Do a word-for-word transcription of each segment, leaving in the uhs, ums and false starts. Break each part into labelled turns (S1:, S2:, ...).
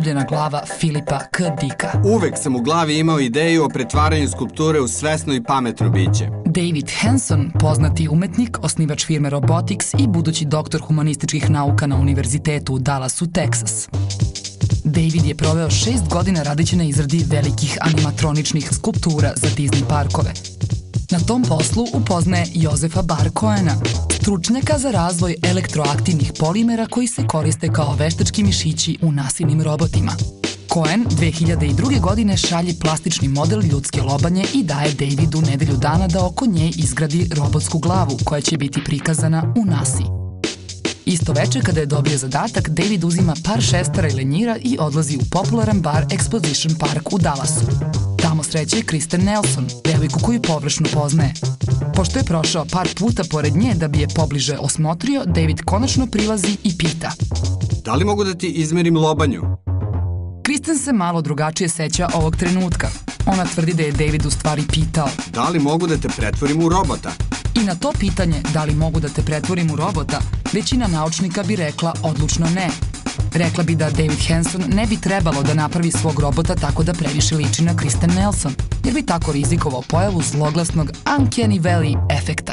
S1: napravljena glava Filipa K. Dicka.
S2: Uvek sam u glavi imao ideju o pretvaranju skulpture u svesno i pametno biće.
S1: David Hanson, poznati umetnik, osnivač firme Robotics i budući doktor humanističkih nauka na univerzitetu u Dallasu, Teksas. David je proveo šest godina radeći na izradi velikih animatroničnih skulptura za Disney parkove. Na tom poslu upoznaje Jozefa Bar Cohena, stručnjaka za razvoj elektroaktivnih polimera koji se koriste kao veštački mišići u nasilnim robotima. Cohen dve hiljade druge. godine šalje plastični model ljudske lobanje i daje Davidu nedelju dana da oko nje izgradi robotsku glavu koja će biti prikazana u nasi. Isto veče kada je dobio zadatak, David uzima par šestara i lenjira i odlazi u popularan bar Exposition Park u Dallasu. Tamo sreće Kristen Nelson, devojku koju površno poznaje. Pošto je prošao par puta pored nje da bi je pobliže osmotrio, David konačno prilazi i pita:
S2: Da li mogu da ti izmerim lobanju?
S1: Kristen se malo drugačije seća ovog trenutka. Ona tvrdi da je David u stvari pitao:
S2: Da li mogu da te pretvorim u robota?
S1: I na to pitanje, da li mogu da te pretvorim u robota, većina naučnika bi rekla odlučno ne. Rekla bi da David Hanson ne bi trebalo da napravi svog robota tako da previše liči na Kristen Nelson, jer bi tako rizikovao pojavu zloglasnog Uncanny Valley efekta.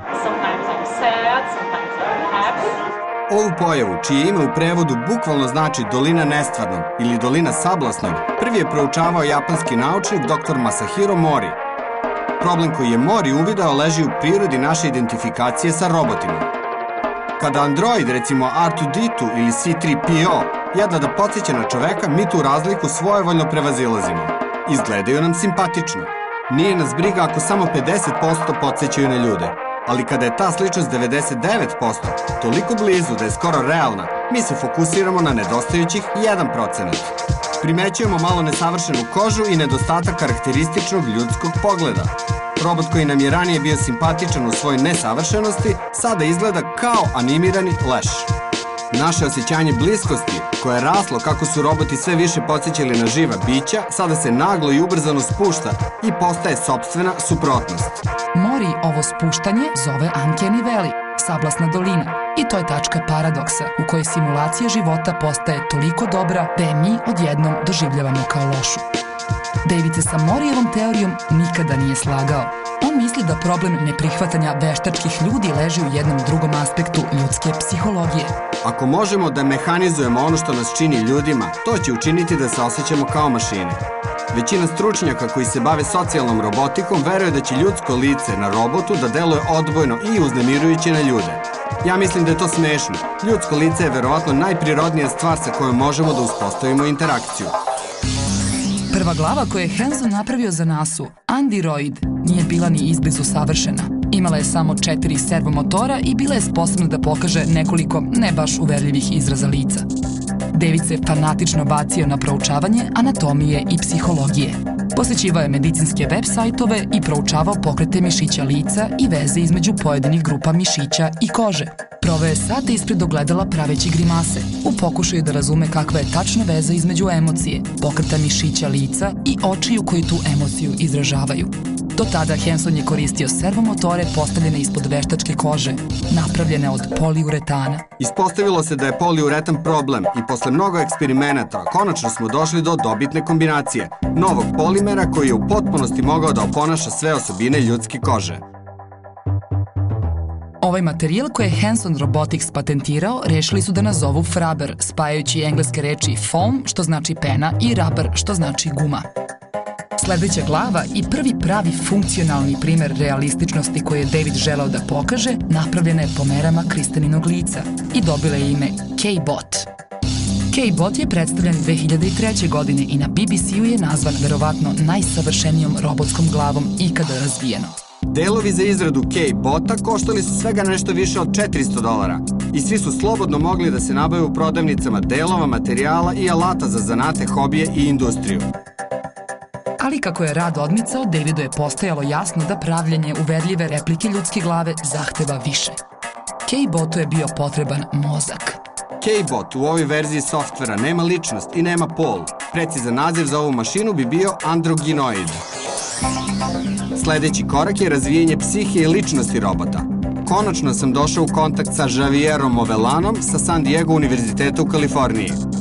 S2: Ovu pojavu, čije ime u prevodu bukvalno znači dolina nestvarnog ili dolina sablasnog, prvi je proučavao japanski naučnik dr Masahiro Mori. Problem koji je Mori uvideo leži u prirodi naše identifikacije sa robotima. Kada android, recimo R dva D dva ili C tri P O, jedva da podsjeća na čoveka, mi tu razliku svojevoljno prevazilazimo. Izgledaju nam simpatično. Nije nas briga ako samo pedeset posto podsjećaju na ljude. Ali kada je ta sličnost devedeset devet posto, toliko blizu da je skoro realna, mi se fokusiramo na nedostajućih jedan procenat. Primećujemo malo nesavršenu kožu i nedostatak karakterističnog ljudskog pogleda. Robot koji nam je ranije bio simpatičan u svojoj nesavršenosti, sada izgleda kao animirani leš. Naše osjećanje bliskosti, koje je raslo kako su roboti sve više podsjećali na živa bića, sada se naglo i ubrzano spušta i postaje sopstvena suprotnost.
S1: Mori ovo spuštanje zove Uncanny Valley, sablasna dolina, i to je tačka paradoksa u kojoj simulacija života postaje toliko dobra da je mi odjednom doživljavamo kao lošu. David se sa Morijevom teorijom nikada nije slagao. On misli da problem neprihvatanja veštačkih ljudi leži u jednom drugom aspektu ljudske psihologije.
S2: Ako možemo da mehanizujemo ono što nas čini ljudima, to će učiniti da se osjećamo kao mašine. Većina stručnjaka koji se bave socijalnom robotikom veruje da će ljudsko lice na robotu da deluje odbojno i uznemirujuće na ljude. Ja mislim da je to smešno. Ljudsko lice je verovatno najprirodnija stvar sa kojom možemo da uspostavimo interakciju.
S1: Prva glava koju je Hanson napravio za nasu, Android, nije bila ni izblizu savršena. Imala je samo četiri servomotora i bila je sposobna da pokaže nekoliko ne baš uverljivih izraza lica. David se fanatično bacio na proučavanje anatomije i psihologije. Posećivao je medicinske web sajtove i proučavao pokrete mišića lica i veze između pojedinih grupa mišića i kože. Proveo je sate ispred ogledala praveći grimase, u pokušaju da razume kakva je tačna veza između emocije, pokreta mišića lica i očiju koji tu emociju izražavaju. Do tada Hanson je koristio servomotore postavljene ispod veštačke kože, napravljene od poliuretana.
S2: Ispostavilo se da je poliuretan problem i posle mnogo eksperimenata konačno smo došli do dobitne kombinacije, novog polimera koji je u potpunosti mogao da oponaša sve osobine ljudske kože.
S1: Ovaj materijal koji je Hanson Robotics patentirao rešili su da nazovu Fraber, spajajući engleske reči foam, što znači pena, i rubber, što znači guma. Sledeća glava i prvi pravi funkcionalni primer realističnosti koji je David želeo da pokaže, napravljena je po merama Kristeninog lica i dobila je ime K-Bot. K-Bot je predstavljen dve hiljade treće. godine i na B B C-u je nazvan verovatno najsavršenijom robotskom glavom ikada razvijeno.
S2: Delovi za izradu K-Bota koštali su svega nešto više od četiristo dolara i svi su slobodno mogli da se nabave u prodavnicama delova, materijala i alata za zanate, hobije i industriju.
S1: Ali kako je rad odmicao, Davidu je postajalo jasno da pravljenje uverljive replike ljudske glave zahteva više. K-Botu je bio potreban mozak.
S2: K-Bot u ovoj verziji softvera nema ličnost i nema pol. Precizan naziv za ovu mašinu bi bio androginoid. Sledeći korak je razvijanje psihe i ličnosti robota. Konačno sam došao u kontakt sa Javierom Movelanom sa San Diego univerziteta u Kaliforniji.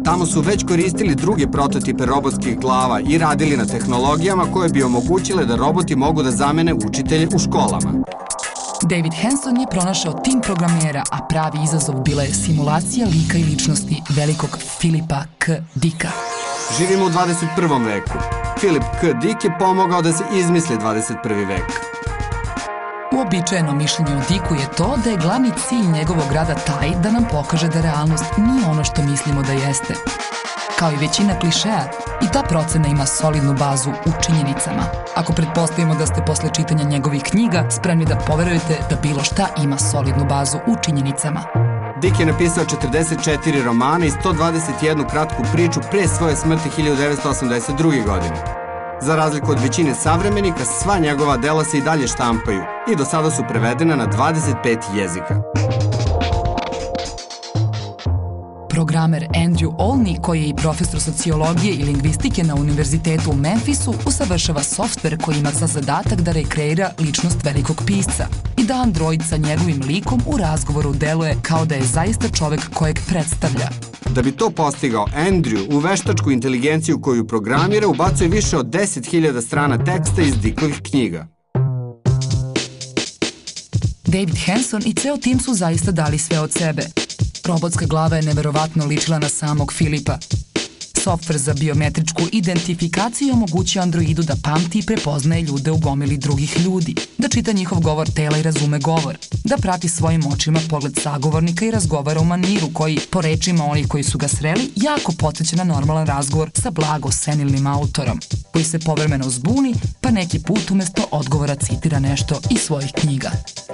S2: Tamo su već koristili druge prototipe robotskih glava i radili na tehnologijama koje bi omogućile da roboti mogu da zamene učitelje u školama.
S1: David Hanson je pronašao tim programera, a pravi izazov bila je simulacija lika i ličnosti velikog Philipa K. Dicka.
S2: Živimo u dvadeset prvom veku. Philip K. Dick je pomogao da se izmisli dvadeset prvi vek.
S1: Uobičajeno mišljenje o Dicku je to da je glavni cilj njegovog rada taj da nam pokaže da realnost nije ono što mislimo da jeste. Kao i većina klišeja, i ta procena ima solidnu bazu u činjenicama. Ako pretpostavimo da ste posle čitanja njegovih knjiga spremni da poverujete da bilo šta ima solidnu bazu u činjenicama.
S2: Dick je napisao četrdeset četiri romana i sto dvadeset jednu kratku priču pre svoje smrti hiljadu devetsto osamdeset druge. godine. Za razliku od većine savremenika, sva njegova dela se i dalje štampaju i do sada su prevedena na dvadeset pet jezika.
S1: Programer Andrew Olney, koji je i profesor sociologije i lingvistike na univerzitetu u Memphisu, usavršava softver koji ima za zadatak da rekreira ličnost velikog pisca i da android sa njegovim likom u razgovoru deluje kao da je zaista čovek kojeg predstavlja.
S2: Da bi to postigao, Andrew u veštačku inteligenciju koju programira ubacuje više od deset hiljada strana teksta iz Dickovih knjiga.
S1: David Hanson i ceo tim su zaista dali sve od sebe. Robotska glava je neverovatno ličila na samog Filipa. Softver za biometričku identifikaciju omogućuje androidu da pamti i prepoznaje ljude u gomili drugih ljudi, da čita njihov govor tela i razume govor, da prati svojim očima pogled sagovornika i razgovara u maniru koji, po rečima onih koji su ga sreli, jako podsjeća na normalan razgovor sa blago senilnim autorom, koji se povremeno zbuni, pa neki put umesto odgovora citira nešto iz svojih knjiga.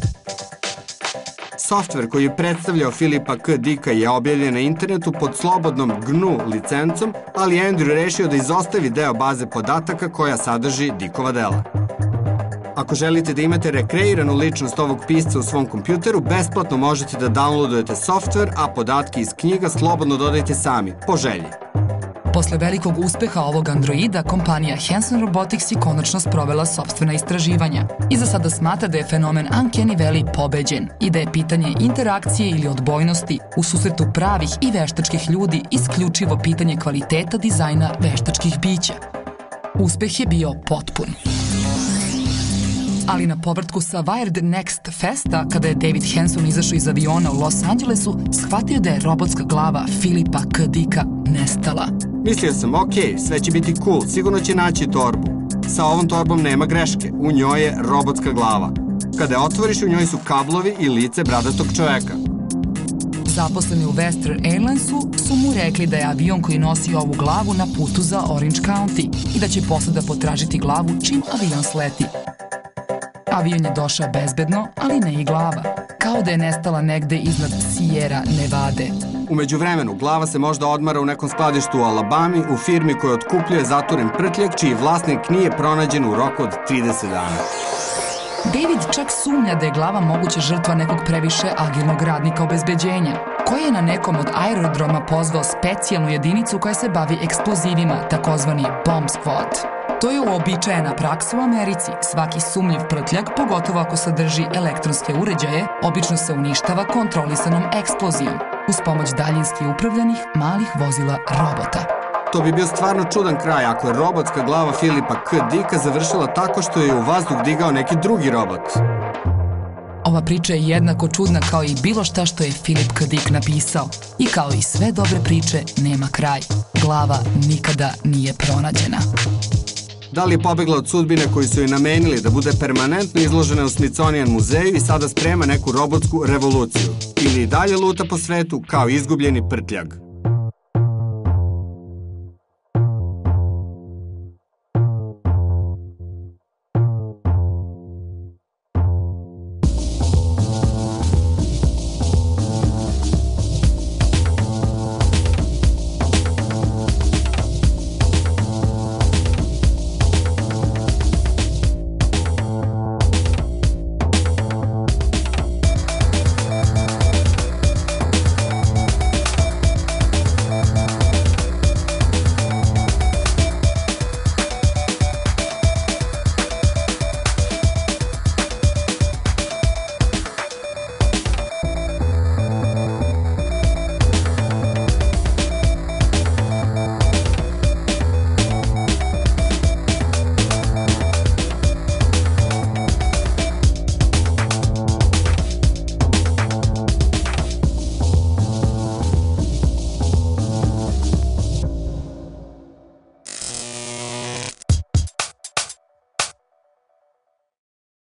S2: Softver koji je predstavljao Philipa K. Dicka je objavljen na internetu pod slobodnom G N U licencom, ali Andrew rešio da izostavi deo baze podataka koja sadrži Dickova dela. Ako želite da imate rekreiranu ličnost ovog pisca u svom kompjuteru, besplatno možete da downloadujete softver, a podatke iz knjiga slobodno dodajte sami, po želji.
S1: Posle velikog uspeha ovog androida, kompanija Hanson Robotics je konačno sprovela sopstvena istraživanja i za sada smatra da je fenomen Uncanny Valley pobeđen i da je pitanje interakcije ili odbojnosti u susretu pravih i veštačkih ljudi isključivo pitanje kvaliteta dizajna veštačkih bića. Uspeh je bio potpun. Ali na povrtku sa Wired Next Festa, kada je David Hanson izašao iz aviona u Los Angelesu, shvatio da je robotska glava Philipa K. Dicka nestala.
S2: Mislio sam, ok, sve će biti cool, sigurno će naći torbu. Sa ovom torbom nema greške, u njoj je robotska glava. Kada je otvoriš, u njoj su kablovi i lice bradatog čoveka.
S1: Zaposleni u Western Airlinesu su mu rekli da je avion koji nosi ovu glavu na putu za Orange County i da će posada potražiti glavu čim avion sleti. Avion je došao bezbedno, ali ne i glava, kao da je nestala negde iznad Sierra Nevade.
S2: U međuvremenu, glava se možda odmara u nekom skladištu u Alabami, u firmi koja otkupljuje zaturen prtljak, čiji vlasnik nije pronađen u roku od trideset dana.
S1: David čak sumnja da je glava moguća žrtva nekog previše agilnog radnika obezbeđenja, koji je na nekom od aerodroma pozvao specijalnu jedinicu koja se bavi eksplozivima, takozvani Bomb Squad. To je uobičajena praksa u Americi. Svaki sumnjiv prtljak, pogotovo ako sadrži elektronske uređaje, obično se uništava kontrolisanom eksplozijom, uz pomoć daljinski upravljanih malih vozila robota.
S2: To bi bio stvarno čudan kraj ako je robotska glava Philipa K. Dicka završila tako što je u vazduh digao neki drugi robot.
S1: Ova priča je jednako čudna kao i bilo šta što je Philip K. Dick napisao. I kao i sve dobre priče, nema kraj. Glava nikada nije pronađena.
S2: Da li je pobegla od sudbine koju su joj namenili da bude permanentno izložena u Smithsonian muzeju i sada sprema neku robotsku revoluciju? Ili i dalje luta po svetu kao izgubljeni prtljag?